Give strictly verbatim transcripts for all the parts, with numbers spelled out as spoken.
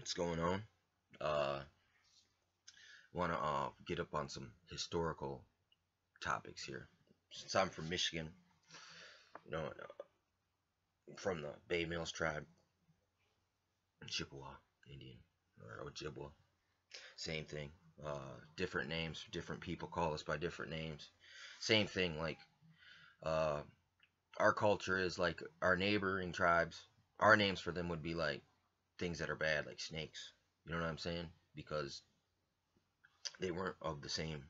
what's going on. Uh, Want to uh, get up on some historical topics here. Since I'm from Michigan, you know, uh, from the Bay Mills tribe, Chippewa Indian or Ojibwa, same thing. Uh, different names, different people call us by different names. Same thing, like uh, our culture is like our neighboring tribes. Our names for them would be like things that are bad, like snakes. You know what I'm saying? Because they weren't of the same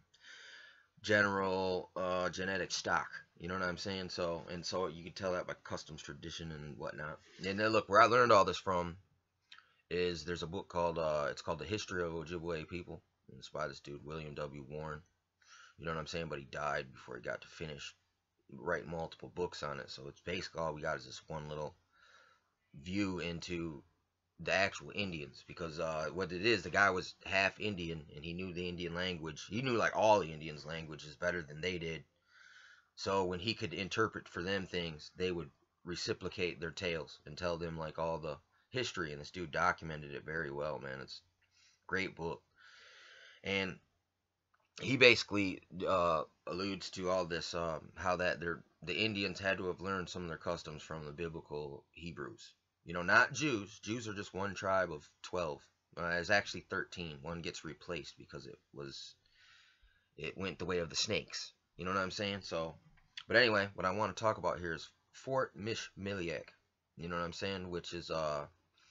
general uh, genetic stock. You know what I'm saying? So and so you can tell that by customs, tradition, and whatnot. And then look, where I learned all this from is there's a book called uh, it's called The History of Ojibwe People. And it's by this dude William W. Warren. You know what I'm saying? But he died before he got to finish writing multiple books on it. So it's basically all we got is this one little view into the actual Indians, because uh, what it is, the guy was half Indian and he knew the Indian language. He knew like all the Indians' languages better than they did. So when he could interpret for them things, they would reciprocate their tales and tell them like all the history. And this dude documented it very well, man. It's a great book. And he basically uh, alludes to all this, um, how that they're, the Indians had to have learned some of their customs from the biblical Hebrews. You know, not Jews. Jews are just one tribe of twelve. Uh, it's actually thirteen. One gets replaced because it was, it went the way of the snakes. You know what I'm saying? So, but anyway, what I want to talk about here is Fort Mishmiliak. You know what I'm saying? Which is uh,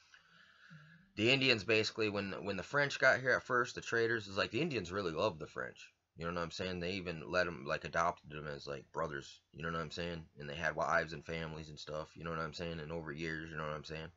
the Indians basically, when when the French got here at first, the traders, is like the Indians really loved the French. You know what I'm saying? They even let them, like, adopted them as, like, brothers. You know what I'm saying? And they had wives and families and stuff. You know what I'm saying? And over years, you know what I'm saying?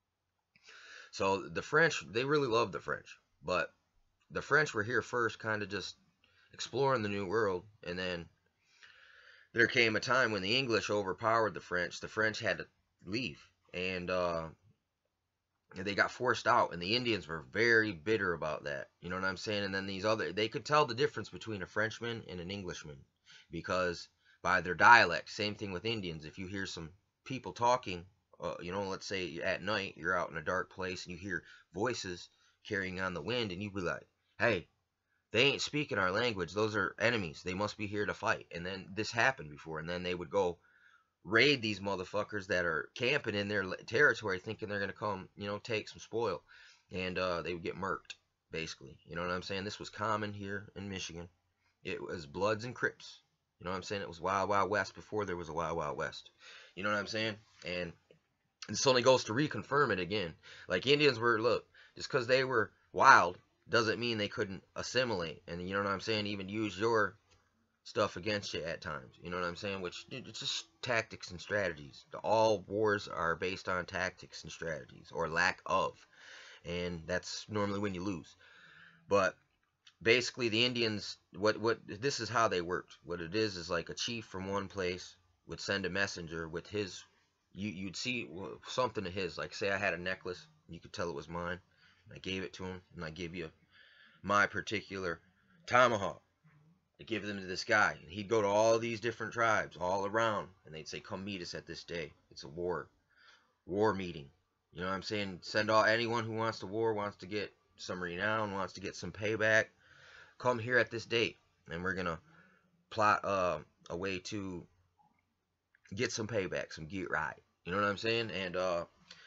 So the French, they really loved the French. But the French were here first, kind of just exploring the New World. And then there came a time when the English overpowered the French. The French had to leave. And, uh... they got forced out, and the Indians were very bitter about that. You know what I'm saying? And then these other, they could tell the difference between a Frenchman and an Englishman because by their dialect. Same thing with Indians. If you hear some people talking, uh, you know, let's say at night you're out in a dark place and you hear voices carrying on the wind, and you be like, hey, they ain't speaking our language. Those are enemies. They must be here to fight. And then this happened before, and then they would go raid these motherfuckers that are camping in their territory thinking they're going to come, you know, take some spoil. And uh, they would get murked, basically. You know what I'm saying? This was common here in Michigan. It was Bloods and Crips. You know what I'm saying? It was Wild Wild West before there was a Wild Wild West. You know what I'm saying? And this only goes to reconfirm it again. Like, Indians were, look, just because they were wild doesn't mean they couldn't assimilate. And you know what I'm saying? Even use your stuff against you at times. You know what I'm saying? Which, it's just tactics and strategies. All wars are based on tactics and strategies, or lack of. And that's normally when you lose. But basically the Indians, what what this is how they worked. What it is is like a chief from one place would send a messenger with his, you, you'd see something of his. Like, say I had a necklace, you could tell it was mine. I gave it to him, and I give you my particular tomahawk. To give them to this guy, and he'd go to all these different tribes all around, and they'd say, come meet us at this day. It's a war war meeting. You know what I'm saying? Send all anyone who wants to war, wants to get some renown, wants to get some payback, come here at this date, and we're gonna plot uh, a way to get some payback, some get right. You know what I'm saying? And uh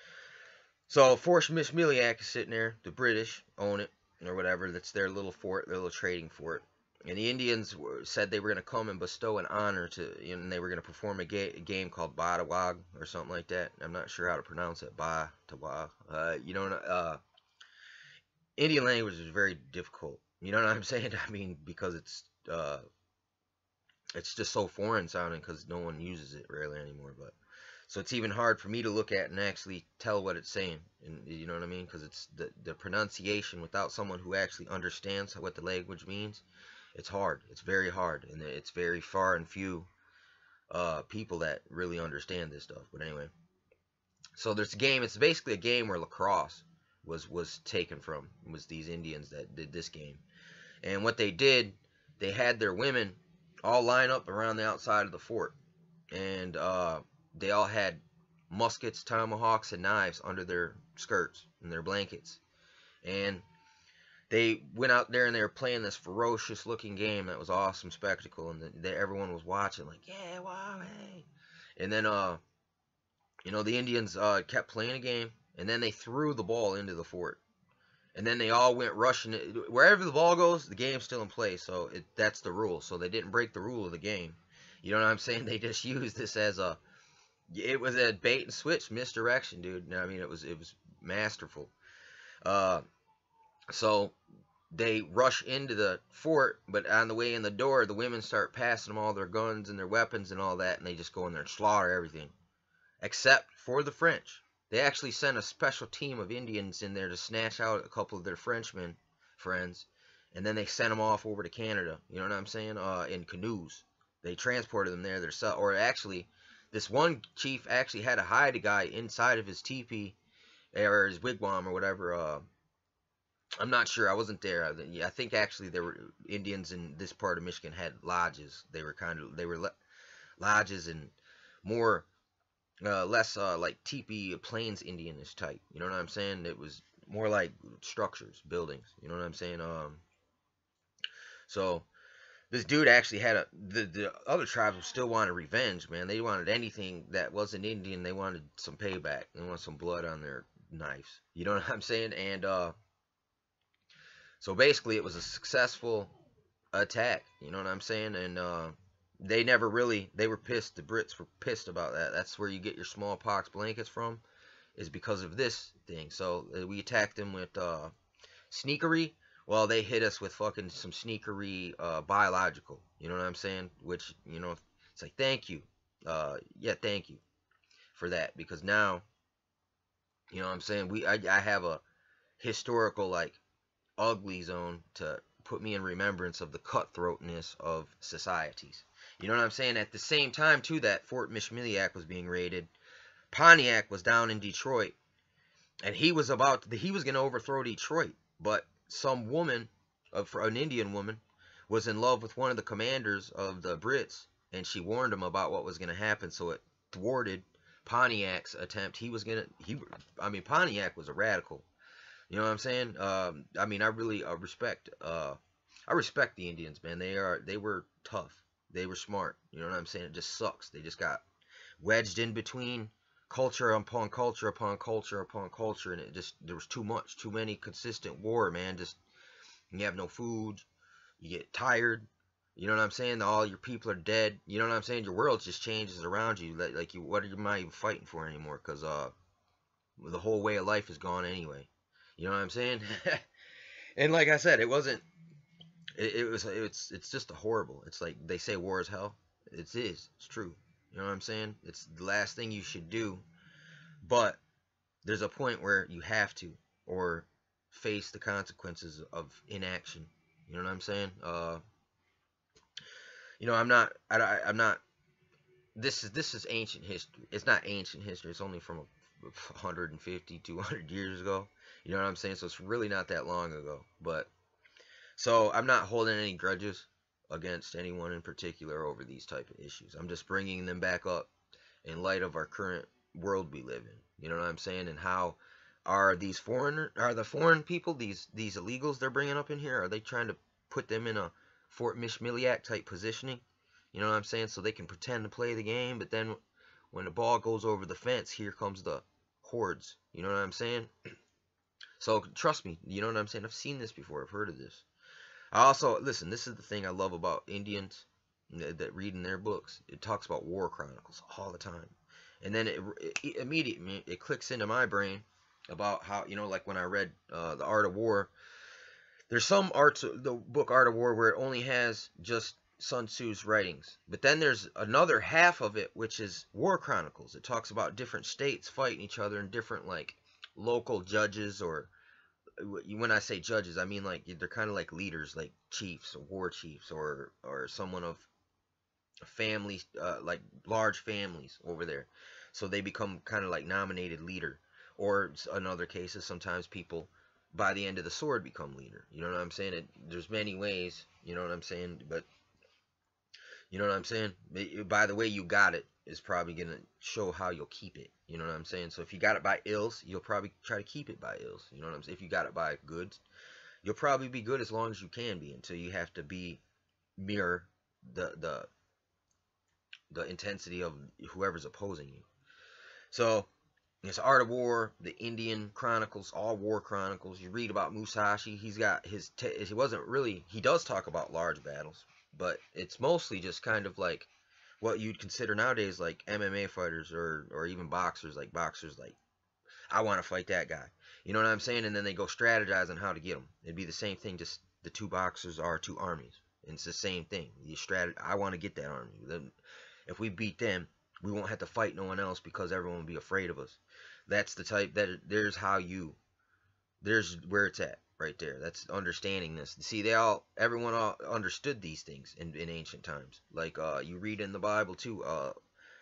so Fort Mishmiliak is sitting there. The British own it, or whatever. That's their little fort, their little trading fort. And the Indians were, said they were going to come and bestow an honor to, you know, and they were going to perform a, ga a game called Ba-da-wag or something like that. I'm not sure how to pronounce it. Ba-ta-wag. Uh, you know, uh, Indian language is very difficult. You know what I'm saying? I mean, because it's, uh, it's just so foreign sounding because no one uses it really anymore. But so it's even hard for me to look at and actually tell what it's saying. And you know what I mean? Because it's the, the pronunciation without someone who actually understands what the language means. It's hard. It's very hard, and it's very far and few uh, people that really understand this stuff. But anyway, so there's a game. It's basically a game where lacrosse was was taken from. It was these Indians that did this game, and what they did, they had their women all line up around the outside of the fort, and uh, they all had muskets, tomahawks, and knives under their skirts and their blankets. And they went out there and they were playing this ferocious looking game that was awesome spectacle, and the, the, everyone was watching like, yeah, wow, hey. And then uh you know the Indians uh kept playing a game, and then they threw the ball into the fort, and then they all went rushing it. Wherever the ball goes, the game's still in play, so it, that's the rule. So they didn't break the rule of the game. You know what I'm saying? They just used this as a, it was a bait and switch misdirection, dude. I mean, it was it was masterful. Uh, so they rush into the fort, but on the way in the door, the women start passing them all their guns and their weapons and all that, and they just go in there and slaughter everything, except for the French. They actually sent a special team of Indians in there to snatch out a couple of their Frenchmen friends, and then they sent them off over to Canada. You know what I'm saying? Uh, in canoes. They transported them there themselves. Or actually, this one chief actually had to hide a guy inside of his teepee or his wigwam or whatever. Uh, I'm not sure. I wasn't there. I, I think actually there were Indians in this part of Michigan had lodges. They were kind of they were lodges and more. Uh, less uh, like teepee plains Indianish type. You know what I'm saying? It was more like structures, buildings. You know what I'm saying? Um, so this dude actually had a the the other tribes still wanted revenge, man. They wanted anything that wasn't Indian. They wanted some payback. They wanted some blood on their knives. You know what I'm saying? And uh, so basically, it was a successful attack. You know what I'm saying? And uh, they never really, they were pissed. The Brits were pissed about that. That's where you get your smallpox blankets from, is because of this thing. So uh, we attacked them with uh, sneakery. Well, they hit us with fucking some sneakery uh, biological. You know what I'm saying? Which, you know, it's like, thank you. Uh, yeah, thank you for that. Because now, you know what I'm saying? We, I, I have a historical, like, ugly zone to put me in remembrance of the cutthroatness of societies. You know what I'm saying? At the same time, too, that Fort Mishmiliac was being raided, Pontiac was down in Detroit, and he was about to, he was going to overthrow Detroit, but some woman, of an Indian woman, was in love with one of the commanders of the Brits, and she warned him about what was going to happen, so it thwarted Pontiac's attempt. He was going to, he, I mean, Pontiac was a radical. You know what I'm saying? Um, I mean, I really uh, respect, uh, I respect the Indians, man. They are, they were tough. They were smart. You know what I'm saying? It just sucks. They just got wedged in between culture upon culture upon culture upon culture, and it just, there was too much, too many consistent war, man. Just, you have no food, you get tired. You know what I'm saying? All your people are dead. You know what I'm saying? Your world just changes around you. Like, like you, what are you not even fighting for anymore? Because uh, the whole way of life is gone anyway. You know what I'm saying? And like I said, it wasn't. It, it was. It's. It's just a horrible. It's like they say war is hell. It is. It's true. You know what I'm saying? It's the last thing you should do. But there's a point where you have to, or face the consequences of inaction. You know what I'm saying? Uh. You know, I'm not. I, I, I'm not. This is this is ancient history. It's not ancient history. It's only from a one hundred fifty, two hundred years ago. You know what I'm saying? So it's really not that long ago. But so I'm not holding any grudges against anyone in particular over these type of issues. I'm just bringing them back up in light of our current world we live in. You know what I'm saying? And how are these foreigner, are the foreign people, these these illegals they're bringing up in here, are they trying to put them in a Fort Mishmiliac type positioning? You know what I'm saying? So they can pretend to play the game, but then when the ball goes over the fence, here comes the hordes. You know what I'm saying? So trust me, you know what I'm saying? I've seen this before. I've heard of this. I also, listen, this is the thing I love about Indians that reading their books. It talks about war chronicles all the time. And then it, it immediately, it clicks into my brain about how, you know, like when I read uh, The Art of War, there's some arts, the book Art of War, where it only has just Sun Tzu's writings. But then there's another half of it, which is war chronicles. It talks about different states fighting each other and different, like, local judges, or when I say judges, I mean like they're kind of like leaders, like chiefs or war chiefs, or or someone of families, uh, like large families over there. So they become kind of like nominated leader. Or in other cases, sometimes people by the end of the sword become leader. You know what I'm saying? It, there's many ways. You know what I'm saying? But you know what I'm saying? By the way, you got it. is probably gonna show how you'll keep it. You know what I'm saying? So if you got it by ills, you'll probably try to keep it by ills. You know what I'm saying? If you got it by goods, you'll probably be good as long as you can be until you have to be mirror the the the intensity of whoever's opposing you. So it's Art of War, the Indian Chronicles, all war chronicles. You read about Musashi. He's got his. T he wasn't really. He does talk about large battles, but it's mostly just kind of like what you'd consider nowadays like M M A fighters or or even boxers. Like boxers, like I want to fight that guy. You know what I'm saying? And then they go strategize on how to get him. It'd be the same thing. Just the two boxers are two armies. And it's the same thing. You strat. I want to get that army. Then if we beat them, we won't have to fight no one else because everyone will be afraid of us. That's the type that there's how you. There's where it's at right there. That's understanding this. See, they all, everyone all understood these things in, in ancient times. Like uh, you read in the Bible too. Uh,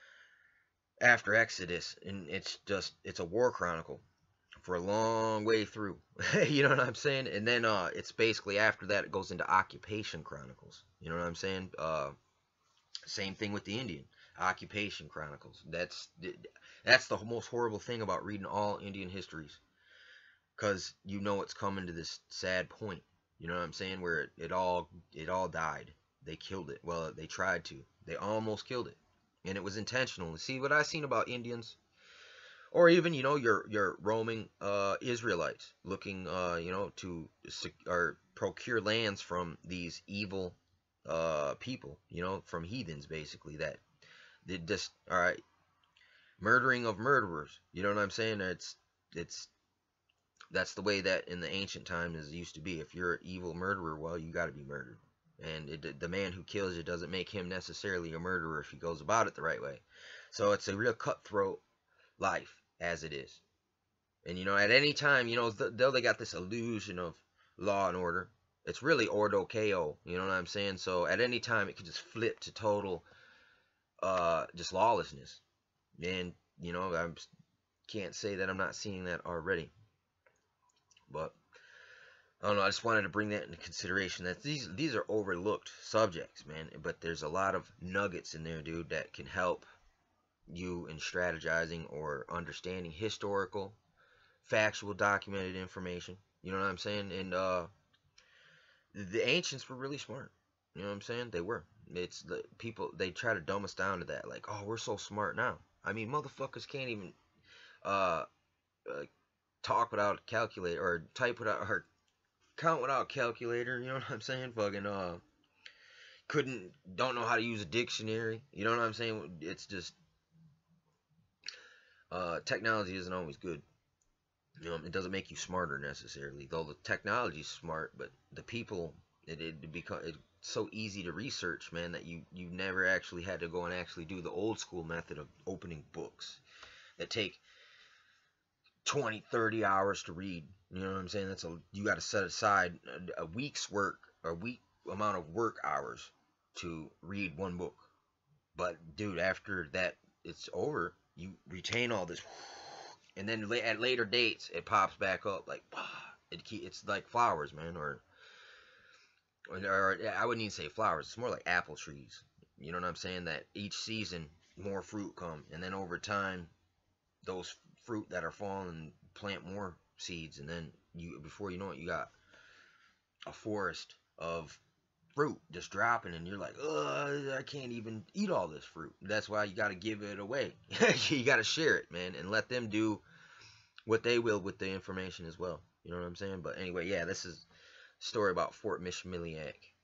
after Exodus, and it's just it's a war chronicle for a long way through. You know what I'm saying? And then uh, it's basically after that it goes into occupation chronicles. You know what I'm saying? Uh, same thing with the Indian occupation chronicles. That's that's the most horrible thing about reading all Indian histories, because you know it's coming to this sad point. You know what I'm saying? Where it, it all it all died. They killed it. Well, they tried to. They almost killed it, and it was intentional. See what I've seen about Indians, or even you know your your roaming uh, Israelites looking uh, you know to or procure lands from these evil uh, people. You know, from heathens basically that did just all right. Murdering of murderers. You know what I'm saying? It's it's that's the way that in the ancient times it used to be. If you're an evil murderer, well, you got to be murdered. And it, the man who kills you doesn't make him necessarily a murderer if he goes about it the right way. So it's a real cutthroat life as it is. And, you know, at any time, you know, though they got this illusion of law and order, it's really ordo chaos. You know what I'm saying? So at any time, it could just flip to total uh, just lawlessness. And, you know, I can't say that I'm not seeing that already. But I don't know. I just wanted to bring that into consideration. That these these are overlooked subjects, man. But there's a lot of nuggets in there, dude, that can help you in strategizing or understanding historical, factual, documented information. You know what I'm saying? And uh, the ancients were really smart. You know what I'm saying? They were. It's the people. They try to dumb us down to that. Like, oh, we're so smart now. I mean, motherfuckers can't even uh, uh talk without a calculator or type without or count without a calculator. You know what I'm saying? Fucking uh, couldn't don't know how to use a dictionary. You know what I'm saying? It's just uh, technology isn't always good. You know, it doesn't make you smarter necessarily. Though the technology's smart, but the people it it become it's so easy to research, man, that you you never actually had to go and actually do the old school method of opening books that take twenty, thirty hours to read. You know what I'm saying? That's a you got to set aside a, a week's work, a week amount of work hours to read one book. But dude, after that it's over, you retain all this, and then at later dates it pops back up like it it's like flowers, man, or or, or I wouldn't even say flowers. It's more like apple trees. You know what I'm saying? That each season more fruit come, and then over time those fruit that are falling plant more seeds, and then you before you know it you got a forest of fruit just dropping, and you're like, ugh, I can't even eat all this fruit. That's why you got to give it away. You got to share it, man, and let them do what they will with the information as well. You know what I'm saying? But anyway, yeah, this is a story about Fort Michilimackinac.